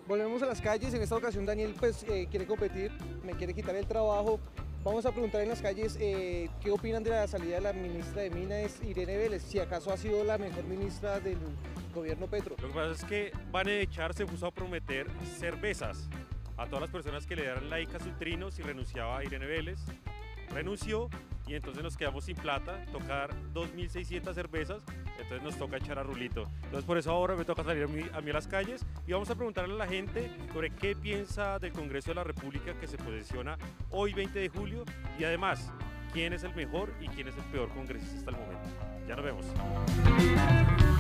Volvemos a las calles. En esta ocasión Daniel pues quiere competir, me quiere quitar el trabajo. Vamos a preguntar en las calles qué opinan de la salida de la ministra de Minas, Irene Vélez, si acaso ha sido la mejor ministra del gobierno Petro. Lo que pasa es que Van Echar se puso a prometer cervezas a todas las personas que le dieran like a su trino si renunciaba a Irene Vélez. Renunció y entonces nos quedamos sin plata, tocar 2.600 cervezas, entonces nos toca echar a Rulito. Entonces por eso ahora me toca salir a mí a las calles y vamos a preguntarle a la gente sobre qué piensa del Congreso de la República que se posesiona hoy 20 de julio y además quién es el mejor y quién es el peor congresista hasta el momento. Ya nos vemos.